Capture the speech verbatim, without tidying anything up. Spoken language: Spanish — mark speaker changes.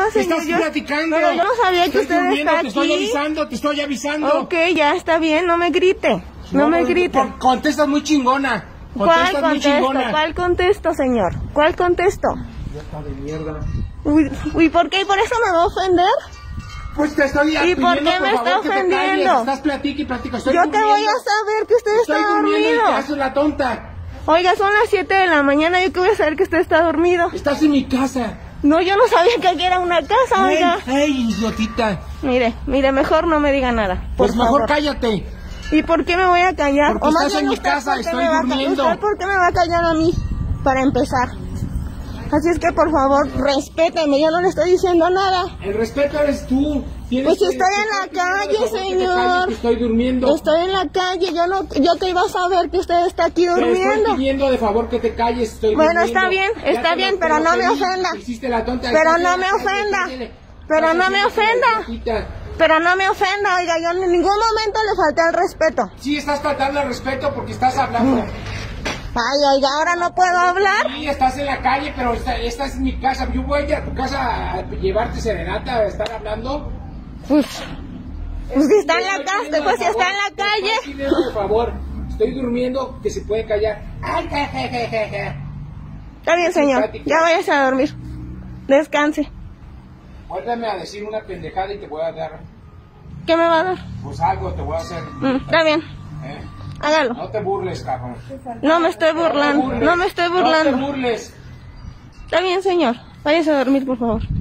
Speaker 1: señor.
Speaker 2: Estás
Speaker 1: Yo,
Speaker 2: platicando.
Speaker 1: pero yo no sabía que
Speaker 2: Estoy
Speaker 1: usted
Speaker 2: durmiendo,
Speaker 1: está
Speaker 2: te estoy
Speaker 1: aquí.
Speaker 2: avisando, te estoy avisando.
Speaker 1: Ok, ya está bien, no me grite. No, no me grite.
Speaker 2: Por, contestas muy chingona.
Speaker 1: ¿Cuál
Speaker 2: Contestas muy
Speaker 1: contesto?
Speaker 2: chingona.
Speaker 1: ¿Cuál contesto, señor? ¿Cuál contesto?
Speaker 2: Ya está de mierda.
Speaker 1: Uy, uy, ¿por qué? ¿Y por eso me va a ofender?
Speaker 2: Pues te estoy
Speaker 1: ¿Y por
Speaker 2: pidiendo,
Speaker 1: qué me
Speaker 2: por favor,
Speaker 1: está
Speaker 2: que te calles.
Speaker 1: ofendiendo?
Speaker 2: Estás platica y platica. Estoy
Speaker 1: Yo te
Speaker 2: durmiendo.
Speaker 1: voy a saber que usted
Speaker 2: Estoy
Speaker 1: está
Speaker 2: durmiendo y te
Speaker 1: dormido.
Speaker 2: haces la tonta.
Speaker 1: Oiga, son las siete de la mañana, yo que voy a saber que usted está dormido.
Speaker 2: Estás en mi casa.
Speaker 1: No, yo no sabía que aquí era una casa,
Speaker 2: Ay,
Speaker 1: oiga.
Speaker 2: ay, idiotita.
Speaker 1: Mire, mire, mejor no me diga nada. Por
Speaker 2: Pues mejor
Speaker 1: favor.
Speaker 2: cállate.
Speaker 1: ¿Y por qué me voy a callar?
Speaker 2: Porque
Speaker 1: O más
Speaker 2: estás
Speaker 1: bien
Speaker 2: en mi
Speaker 1: usted,
Speaker 2: casa,
Speaker 1: ¿por qué
Speaker 2: estoy
Speaker 1: me va a ca-
Speaker 2: durmiendo.
Speaker 1: ¿Usted por qué me va a callar a mí? Para empezar. Así es que, por favor, respéteme, yo no le estoy diciendo nada.
Speaker 2: El respeto eres tú. Tienes
Speaker 1: Pues
Speaker 2: que-
Speaker 1: estoy
Speaker 2: te
Speaker 1: en la
Speaker 2: estoy pidiendo,
Speaker 1: calle,
Speaker 2: por favor, que te
Speaker 1: señor.
Speaker 2: calles, que estoy durmiendo.
Speaker 1: Estoy en la calle, yo no, yo que iba a saber que usted está aquí
Speaker 2: Te estoy
Speaker 1: durmiendo.
Speaker 2: pidiendo de favor que te calles, estoy
Speaker 1: Bueno,
Speaker 2: durmiendo.
Speaker 1: está bien,
Speaker 2: Ya
Speaker 1: está
Speaker 2: te
Speaker 1: bien,
Speaker 2: lo-
Speaker 1: pero
Speaker 2: te lo
Speaker 1: no me
Speaker 2: pedí,
Speaker 1: ofenda.
Speaker 2: hiciste la tonta,
Speaker 1: Pero
Speaker 2: estás
Speaker 1: no
Speaker 2: en
Speaker 1: me
Speaker 2: la calle,
Speaker 1: ofenda.
Speaker 2: cállate.
Speaker 1: Pero
Speaker 2: Estás
Speaker 1: no me
Speaker 2: haciendo la
Speaker 1: ofenda.
Speaker 2: idiotita.
Speaker 1: Pero no me ofenda, oiga, yo en ningún momento le falté el respeto.
Speaker 2: Sí, estás faltando al respeto porque estás hablando.
Speaker 1: Ay, oiga, ahora no puedo hablar.
Speaker 2: Sí, estás en la calle, pero esta, esta es mi casa. Yo voy a ir a tu casa a llevarte serenata, a estar hablando.
Speaker 1: Pues, pues si está en la
Speaker 2: Estoy
Speaker 1: casa,
Speaker 2: pidiendo
Speaker 1: pues
Speaker 2: de
Speaker 1: si está
Speaker 2: favor,
Speaker 1: en la
Speaker 2: te
Speaker 1: calle.
Speaker 2: estoy pidiendo de favor, estoy durmiendo, que se puede callar. Ay, je, je, je, je, je.
Speaker 1: Está bien, señor, ya váyase a dormir. Descanse.
Speaker 2: Vuélveme a decir una pendejada y te voy a dar,
Speaker 1: ¿Qué me va a dar?
Speaker 2: pues algo te voy a hacer.
Speaker 1: Mm, está bien,
Speaker 2: ¿Eh?
Speaker 1: hágalo.
Speaker 2: No te burles, cabrón.
Speaker 1: No me estoy burlando, no me estoy burlando.
Speaker 2: No te burles.
Speaker 1: Está bien, señor, váyase a dormir, por favor.